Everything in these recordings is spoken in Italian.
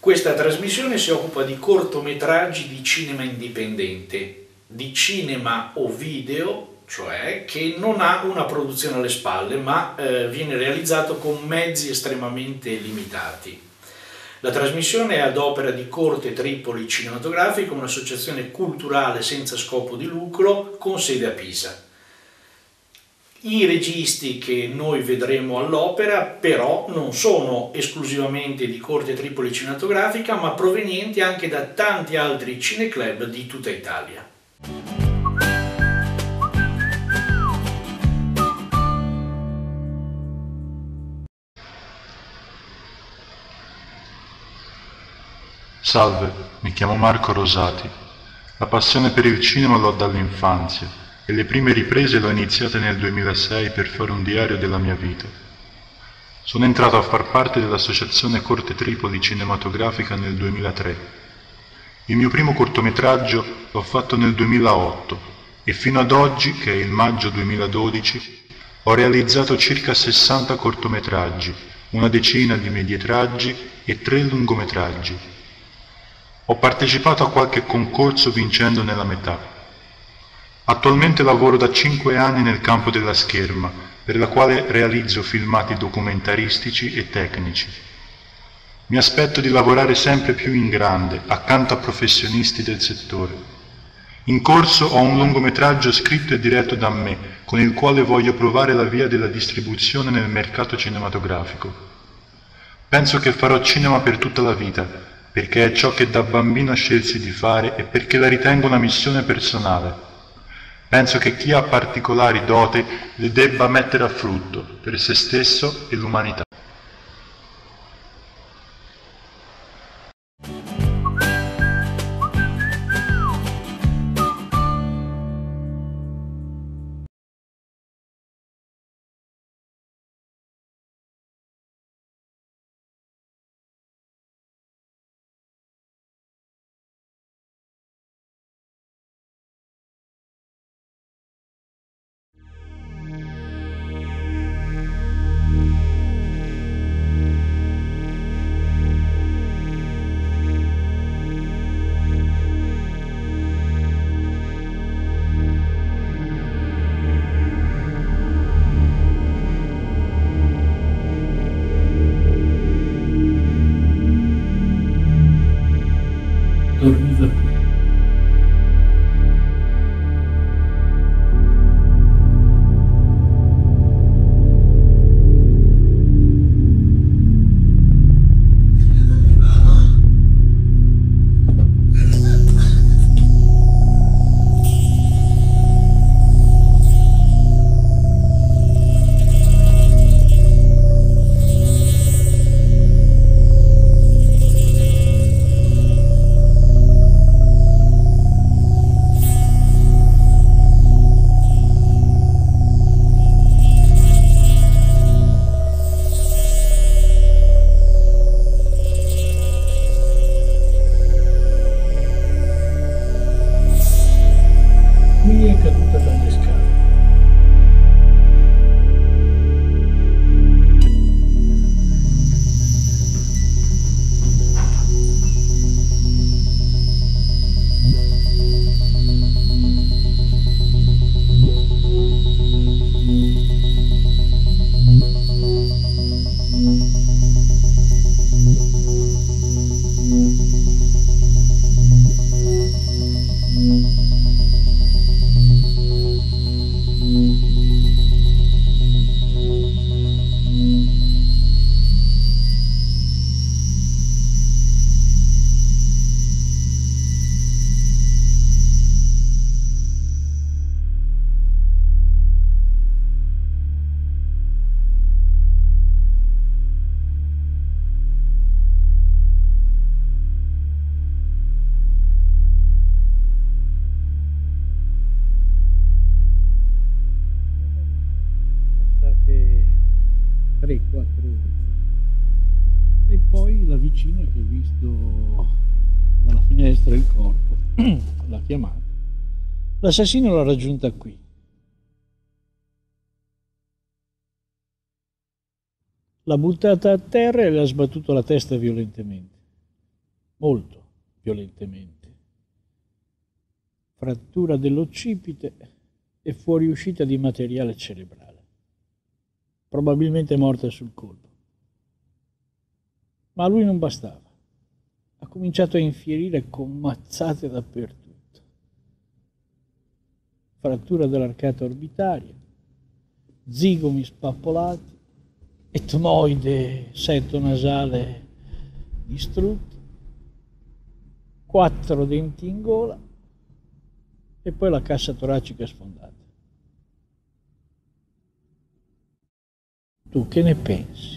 Questa trasmissione si occupa di cortometraggi di cinema indipendente, di cinema o video, cioè che non ha una produzione alle spalle, ma viene realizzato con mezzi estremamente limitati. La trasmissione è ad opera di Corte Tripoli Cinematografica, un'associazione culturale senza scopo di lucro con sede a Pisa. I registi che noi vedremo all'opera però non sono esclusivamente di Corte Tripoli Cinematografica, ma provenienti anche da tanti altri cineclub di tutta Italia. Salve, mi chiamo Marco Rosati. La passione per il cinema l'ho dall'infanzia e le prime riprese l'ho iniziate nel 2006 per fare un diario della mia vita. Sono entrato a far parte dell'associazione Corte Tripoli Cinematografica nel 2003. Il mio primo cortometraggio l'ho fatto nel 2008 e fino ad oggi, che è il maggio 2012, ho realizzato circa 60 cortometraggi, una decina di medietraggi e 3 lungometraggi. Ho partecipato a qualche concorso vincendo nella metà. Attualmente lavoro da 5 anni nel campo della scherma, per la quale realizzo filmati documentaristici e tecnici. Mi aspetto di lavorare sempre più in grande, accanto a professionisti del settore. In corso ho un lungometraggio scritto e diretto da me, con il quale voglio provare la via della distribuzione nel mercato cinematografico. Penso che farò cinema per tutta la vita, perché è ciò che da bambino scelsi di fare e perché la ritengo una missione personale. Penso che chi ha particolari doti le debba mettere a frutto per se stesso e l'umanità. Dormiva qui. Qui è caduta dalle scale. Passate 3-4 ore e poi la vicina che ha visto dalla finestra il corpo l'ha chiamata. L'assassino l'ha raggiunta qui. L'ha buttata a terra e le ha sbattuto la testa violentemente. molto violentemente. Frattura dell'occipite e fuoriuscita di materiale cerebrale. Probabilmente morta sul colpo. Ma a lui non bastava. Ha cominciato a infierire con mazzate dappertutto. Frattura dell'arcata orbitaria, zigomi spappolati, etmoide setto nasale distrutti, 4 denti in gola e poi la cassa toracica sfondata. Tu che ne pensi?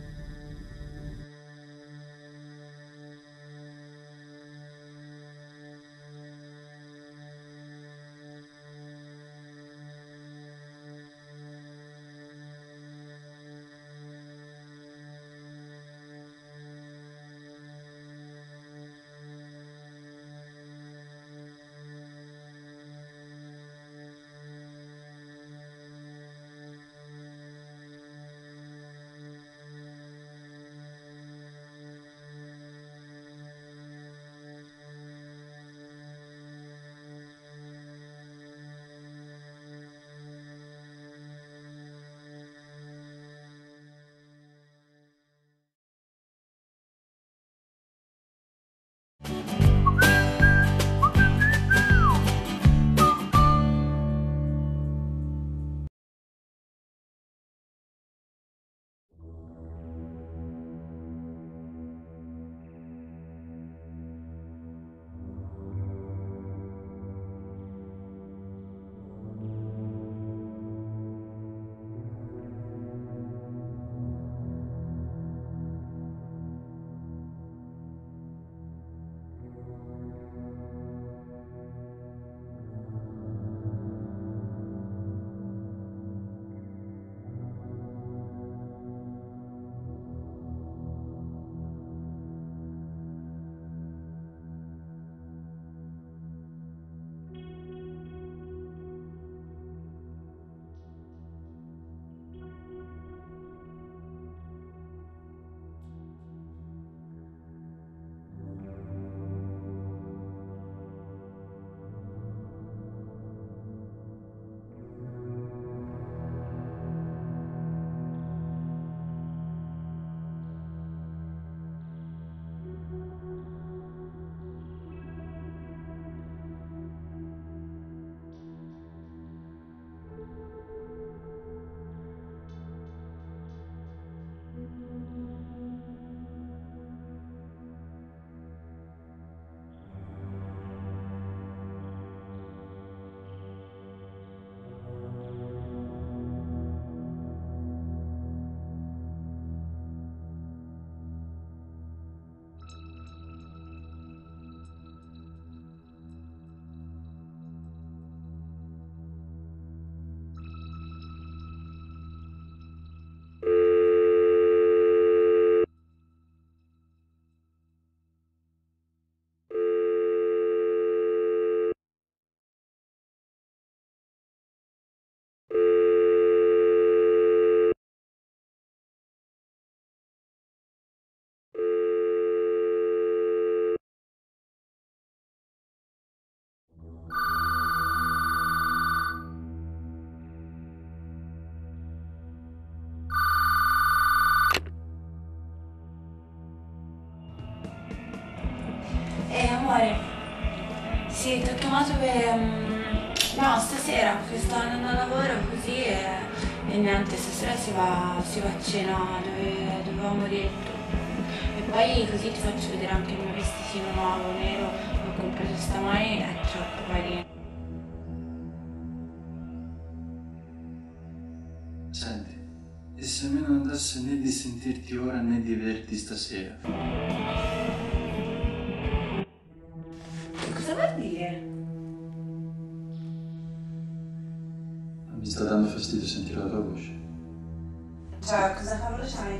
Amore, sì, ti ho chiamato per... no, stasera, perché sto andando a lavoro così e niente, stasera si va a cena dove avevamo detto. E poi così ti faccio vedere anche il mio vestitino nuovo, nero, che ho comprato stamani, è troppo carino. Senti, e se a me non andasse né di sentirti ora né di vederti stasera? Cosa vuol dire? Mi sta dando fastidio sentire la tua voce. Cioè, cosa cavolo c'hai?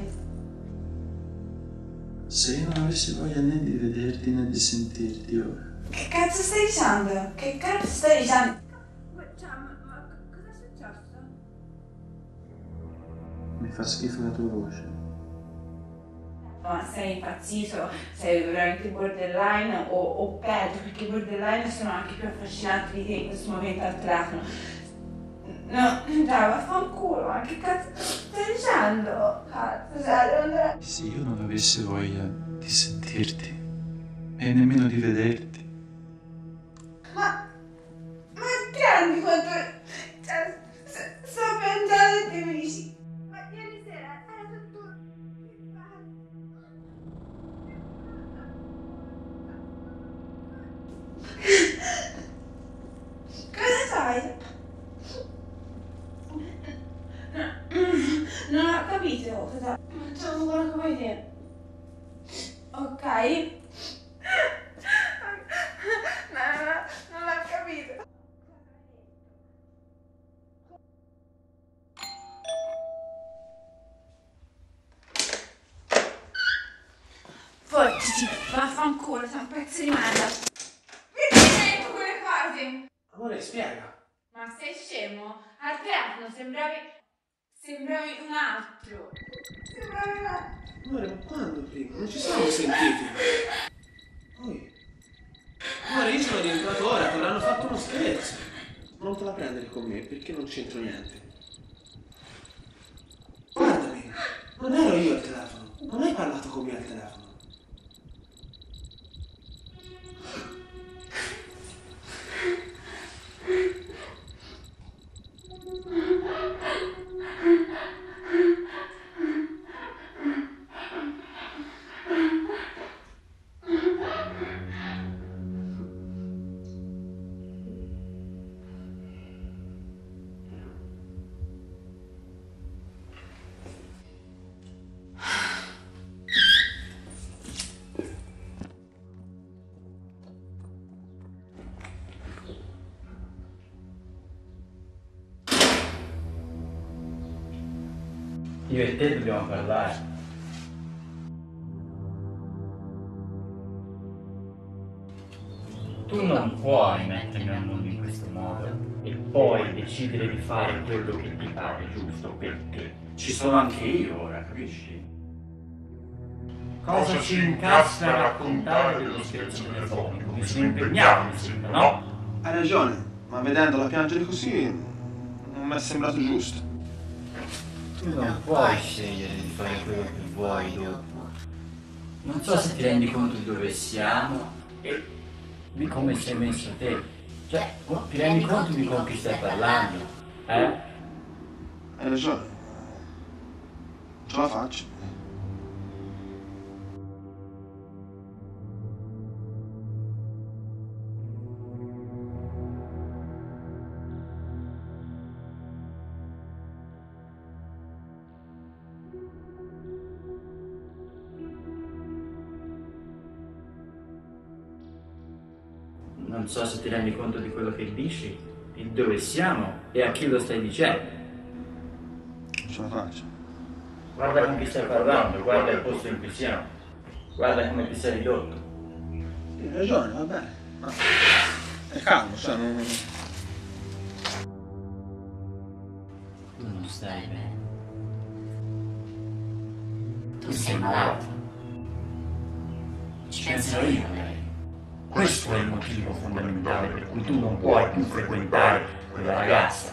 Se io non avessi voglia né di vederti né di sentirti ora. Che cazzo stai dicendo? Che cazzo stai dicendo? Cioè, ma cosa è successo? Mi fa schifo la tua voce. ma sei impazzito, sei veramente borderline o peggio, perché i borderline sono anche più affascinanti di te in questo momento al telefono. No, dai, vaffanculo, ma che cazzo stai dicendo? Cazzo, sai, devo andare... Se io non avessi voglia di sentirti e nemmeno di vederti. Ma ti rendi conto? Cioè, sto piangendo e te mi dici... Ma ieri sera era tutto... Cosa fai? Non ho capito cosa... Facciamo quello che vuoi te. Ok? Non ho capito. Fottiti, vaffanculo, sei un pezzo di merda. Perché hai detto quelle cose? Amore, spiega. Ma sei scemo? Al telefono sembravi un altro. Sembravi un altro. Amore, ma quando prima? Non ci siamo sentiti. Poi... Amore, io sono rientrato ora, te l'hanno fatto uno scherzo. Non te la prendere con me, perché non c'entro niente. Guardami, non ero io al telefono. Non hai parlato con me al telefono. Io e te dobbiamo parlare. Tu non puoi mettermi al mondo in questo modo e poi decidere di fare quello che ti pare giusto per te. Ci sono anche io ora, capisci? Cosa ci incassa a raccontare dello scherzo telefonico? Mi sono impegnato, mi sembra, no? Hai ragione, ma vedendola piangere così non mi è sembrato giusto. Tu non puoi scegliere di fare quello che vuoi dopo. Non so se ti rendi conto di dove siamo e di come sei messo te. Cioè, ti rendi conto di con chi stai parlando? Hai ragione. Ce la faccio. Non so se ti rendi conto di quello che dici, di dove siamo e a chi lo stai dicendo. Ce la faccio. Guarda con chi stai parlando, guarda il posto in cui siamo, guarda come ti sei ridotto. Hai ragione, va bene. Ma è calmo, cioè non... Tu non stai bene. Tu sei malato. Ci penserò io a lei. Questo è il motivo fondamentale per cui tu non puoi più frequentare quella ragazza.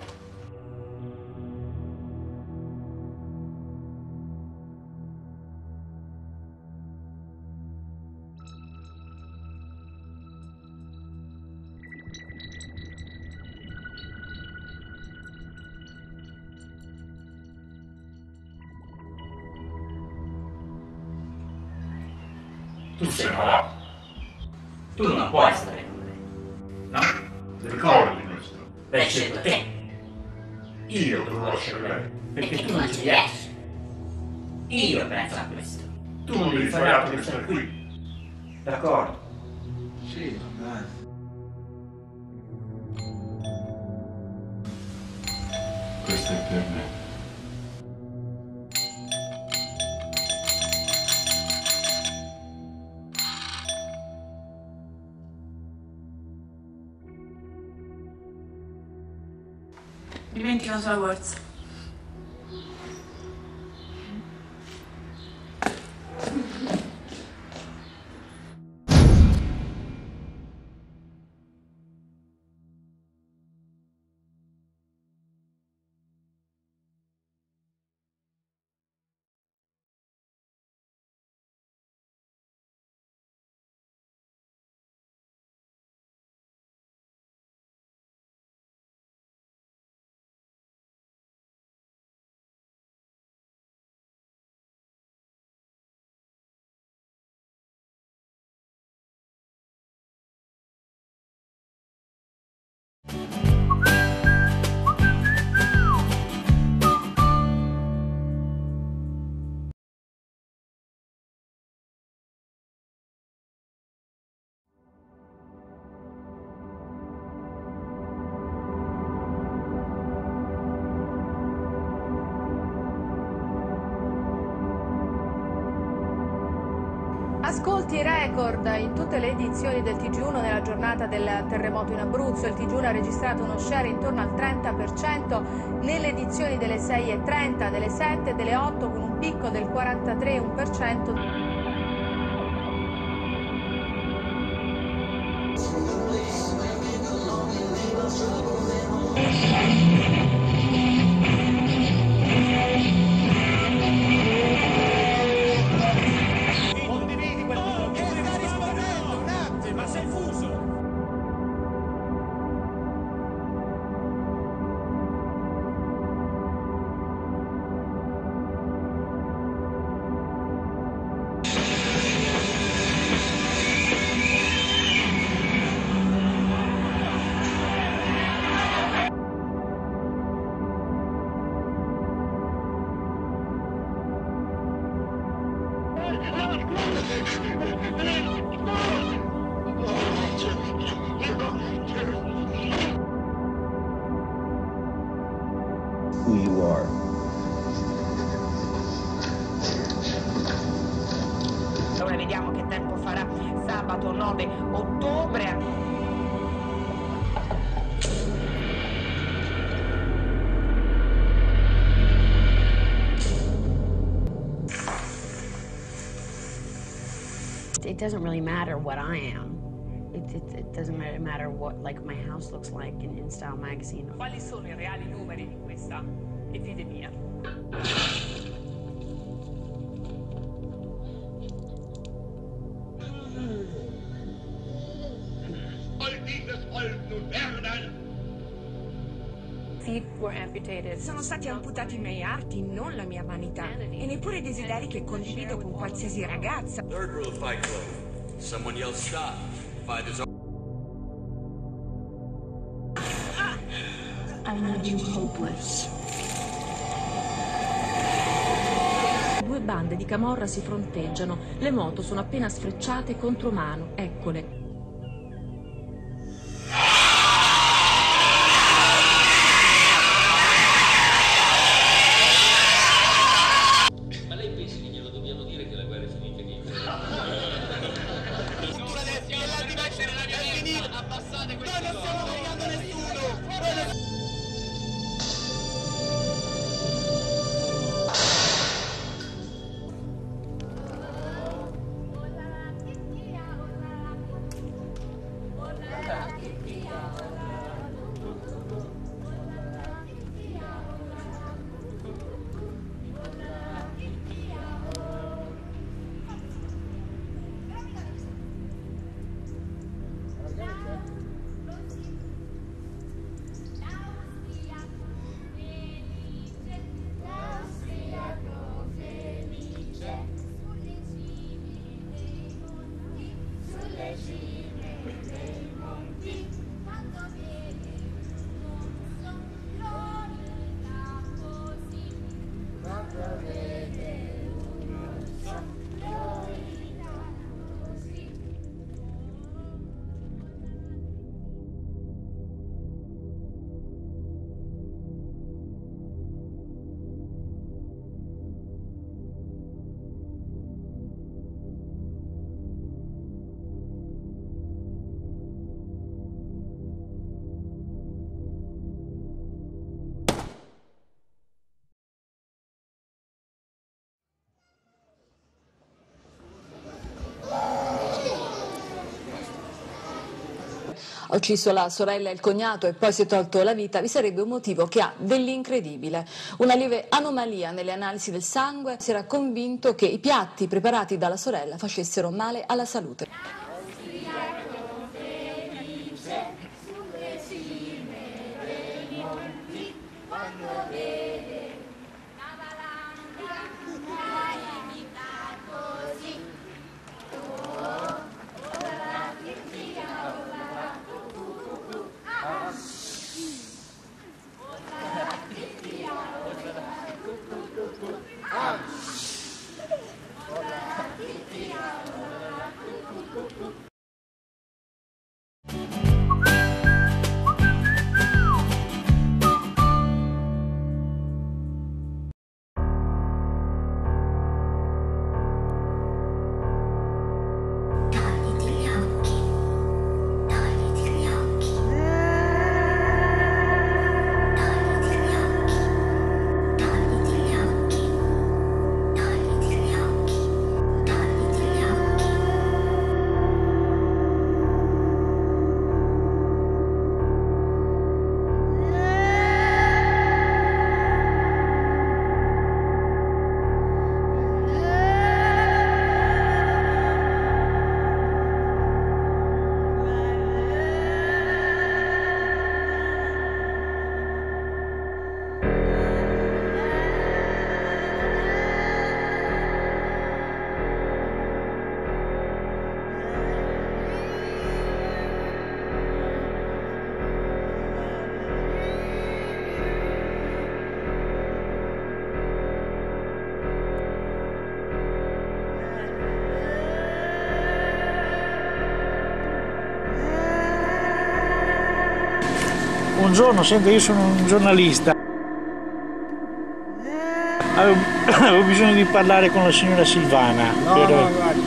Tu sei malato. Tu non puoi stare con lei. No? Ricordi questo. L'hai scelto te. Io dovevo lasciare lei. Perché tu non ci riesci. Io penso a questo. Tu non devi fare altro che stare qui. D'accordo? Sì, va bene. Questo è per me. Dimenticato la borsa. Ascolti record in tutte le edizioni del TG1 nella giornata del terremoto in Abruzzo. Il TG1 ha registrato uno share intorno al 30% nelle edizioni delle 6:30, delle 7 e delle 8, con un picco del 43,1%. Who you are. Ora vediamo che tempo farà sabato 9 ottobre. It doesn't really matter what I am. It doesn't matter what my house looks like in Style Magazine. Quali sono i reali numeri di questa epidemia? Feet were amputated. Sono stati amputati i miei arti, non la mia vanità, e neppure i desideri che condivido con qualsiasi ragazza. Third rule of Fight Club. Someone yells stop. Fighters are... I made you hopeless. Due bande di camorra si fronteggiano. Le moto sono appena sfrecciate contro mano. Eccole. Ma lei pensi che glielo dobbiamo dire che la guerra è finita? Abbassate questo. Noi non stiamo caricando nessuno! Ha ucciso la sorella e il cognato e poi si è tolto la vita, vi sarebbe un motivo che ha dell'incredibile. Una lieve anomalia nelle analisi del sangue. Si era convinto che i piatti preparati dalla sorella facessero male alla salute. Buongiorno, senta, io sono un giornalista. Avevo bisogno di parlare con la signora Silvana. No, guardi.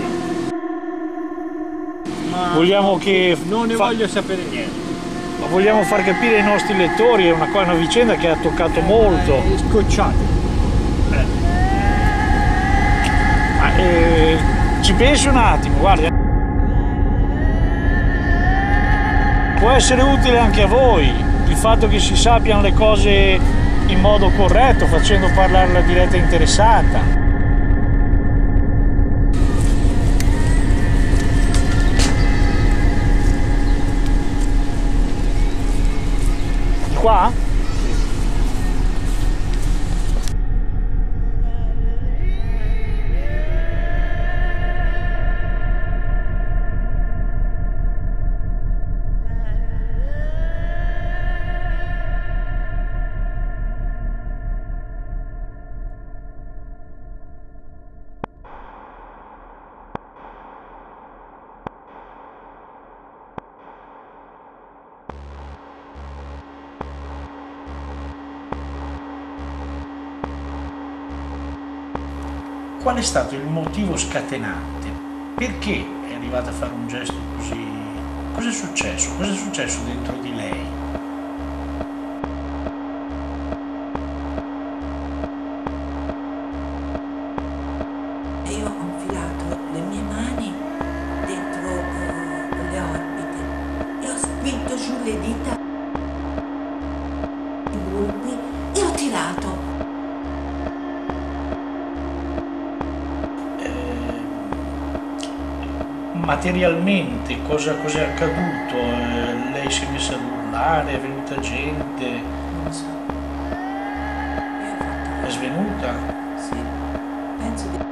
Vogliamo che... Non ne voglio sapere niente. Vogliamo far capire ai nostri lettori, è una vicenda che ha toccato molto. Scocciate. Ci pensi un attimo, guarda. Può essere utile anche a voi il fatto che si sappiano le cose in modo corretto, facendo parlare la diretta interessata. Di qua? Qual è stato il motivo scatenante? Perché è arrivata a fare un gesto così? Cosa è successo? Cosa è successo dentro di lei? Io ho infilato le mie mani dentro le orbite e ho spinto giù le dita, i bulbi, e ho tirato. Materialmente cosa è accaduto? Lei si è messa ad urlare, è venuta gente? Non so. È svenuta? Sì, penso di...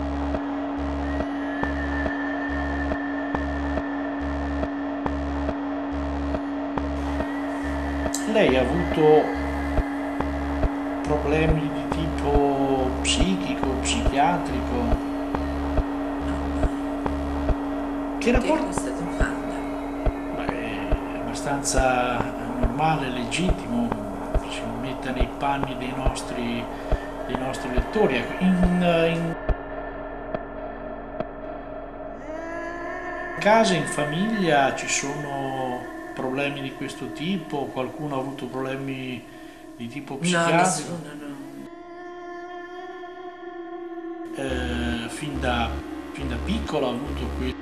Lei ha avuto problemi di tipo psichico, psichiatrico? Che rapporto? Questa domanda? Beh, è abbastanza normale, legittimo, si metta nei panni dei nostri lettori. In casa, in famiglia ci sono problemi di questo tipo? Qualcuno ha avuto problemi di tipo psichiatrico? No, nessuno, no. Fin da piccolo ha avuto questo.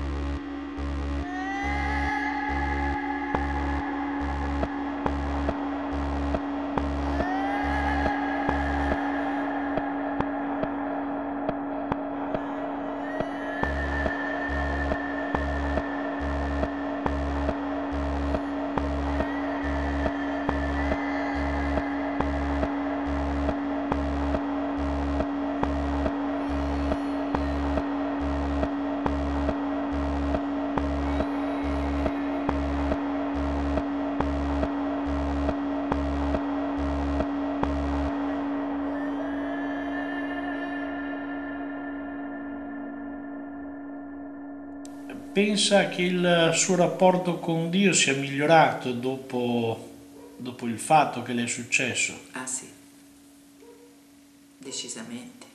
Pensa che il suo rapporto con Dio sia migliorato dopo il fatto che le è successo? Ah sì, decisamente.